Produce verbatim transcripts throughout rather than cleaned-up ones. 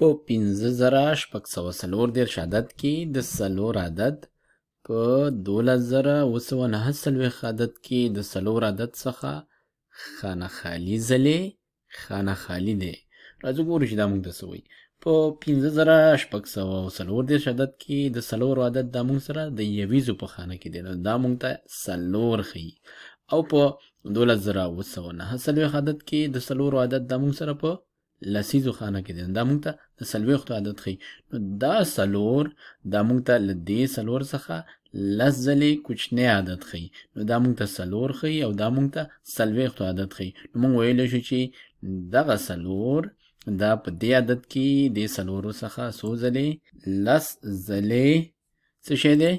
په پنځه زره شپږ سوه څلور دېرش عدد کې د څلور عدد په دولس زره اوه سوه نهه څلوېښت عدد کې د څلور عدد څخه خانه خالي ځلې خانه خالي دی. راځو ګورو چې دا موږ ته څه وایي. په پنځه زره شپږ سوه څلور دېرش عدد کې د څلورو عدد دا موږ سره د یویزو په خانه کې دی، نو دا موږ ته څلور ښیي. او په دولس زره اوه سوه نهه څلوېښت عدد کې د څلورو عدد دا موږ سره په لسیزو خانه کې دی، دا موږ ته د څلوېښتو عدد ښیي. نو دا څلور دا موږ ته له دې څلور څخه لس ځلې کوچنی عدد ښیي، نو دا موږ ته څلور ښیي او دا موږ ته څلوېښتو عدد ښیي. نو موږ ویلی شو چې دغه څلور دا په دې عدد کې دې څلورو څخه څو ځلې لس ځلې څه شی دی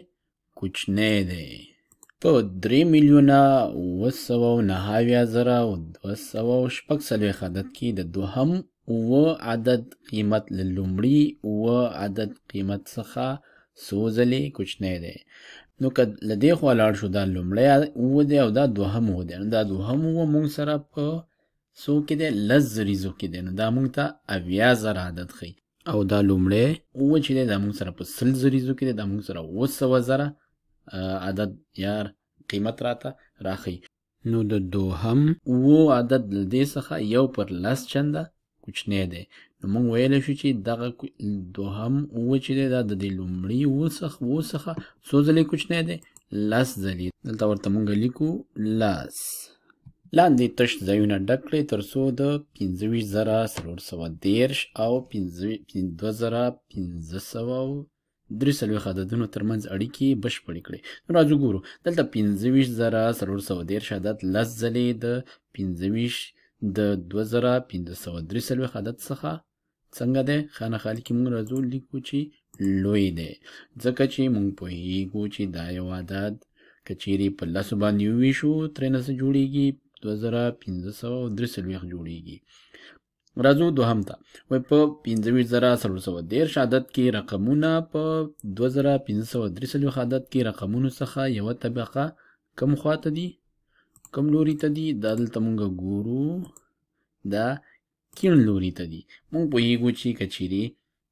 کوچنی دی. په درې میلیونه اوه سوه نهه اویا زره او دوه سوه شپږ څلوېښت عدد کې د دوهم اوه عدد قیمت له لومړي اوه عدد قیمت څخه څو ځلې کوچنی دی. نو که له دې خوا لاړ شو دا لومړی اوه دی او دا دوهم اوه دی، نو دا دوهم اوه موږ سره په څو کې دی لس زریزو کې دی، نو دا موږ ته اویا زره عدد ښیي. او دا لومړی اوه چې دی دا موږ سره په سل زریزو کې دی، دا موږ سره اوه سوه زره عدد یا قیمت راته راښیي. نو د دوهم اوه عدد له دې څخه یو پر لس چنده کوچنی دی. نو موږ ویلی شو چې دغه دوهم اوه چې دی دا د دې لومړي اوه څخه اوه څخه څو ځلې کوچنی دی لس ځلې. دلته ورته موږ لیکو لس. لاندې تش ځایونه ډک کړئ تر څو د پنځه ویشت زره څلور سوه دېرش او دوه زره پنځه سوه درې څلوېښت عددونو ترمنځ اړیکې بشپړې کړئ. نو راځو ګورو. دلته پنځه ویشت زره څلور سوه دېرش عدد لس ځلې د پنځه ویشت د دوه زره پنځه سوه درې څلوېښت عدد څخه څنګه دی خانه خالي کې موږ راځو لیکو چې لوی دی، ځکه چې موږ پوهیږو چې دا یو عدد که چیرې په لسو باندې وویشو ترېنه څه جوړیږي دوه زره پنځه سوه درې څلوېښت جوړیږي. راځو دوهم ته. وایي په پنځه ویشت زره څلور سوه دېرش عدد کې رقمونه په دوه زره پنځه سوه درې څلوېښت عدد کې رقمونو څخه یوه طبقه کوم خوا ته دي کوم لوري ته دي؟ دا دلته موږ ګورو دا کیڼ لوري ته دي. موږ پوهیږو چې که چیرې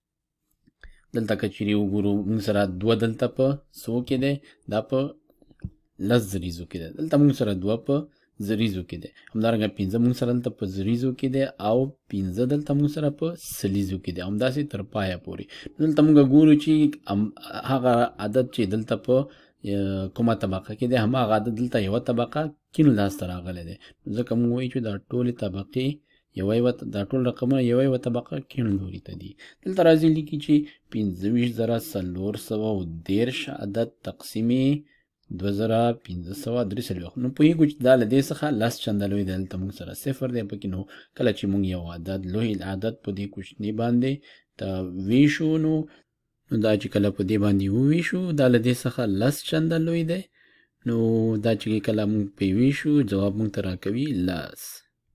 دلته که چیرې وګورو موږ سره دوه دلته په څو کې دی دا په لس زریزو کې دی، دلته موږ سره دوه په زریزو کې دی، همدارنګه پنځه موږ سره دلته په زریزو کې دی او پنځه دلته موږ سره په سلیزو کې دی، همداسې تر پایه پورې. دلته موږ ګورو چې هغه عدد چې دلته په کومه طبقه کې دی هماغه عدد دلته یوه طبقه کیڼ لاس ته راغلی دی، ځکه موږ وایو چې دا ټولې طبقې یوه یوه دا ټول رقمونه یوه یوه طبقه کیڼ لوري ته دي. دلته راځي لیکي چې پنځه ویشت زره څلور سوه دېرش عدد تقسیمې دوه زره پنځه سوه درې څلوېښت. نو پوهېږو چې دا له دې څخه لس چنده لوی دی، دلته موږ سره صفر دی پکې. نو کله چې موږ یو عدد لوی عدد په دې کوچني باندې ته ویشو نو نو دا چې کله په دې باندې وویشو دا له دې څخه لس چنده لوی دی، نو دا چې کله موږ پې ویشو جواب موږ ته راکوي لس.